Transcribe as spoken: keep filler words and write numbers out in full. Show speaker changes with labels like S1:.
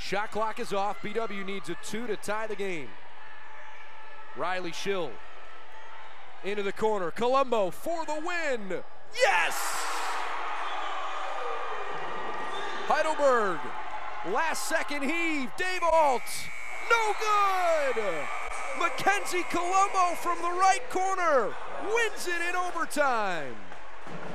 S1: Shot clock is off. B W needs a two to tie the game. Riley Schill into the corner. Colombo for the win. Yes! Heidelberg, last second heave. Dave Alt, no good! Mackenzie Colombo from the right corner wins it in overtime.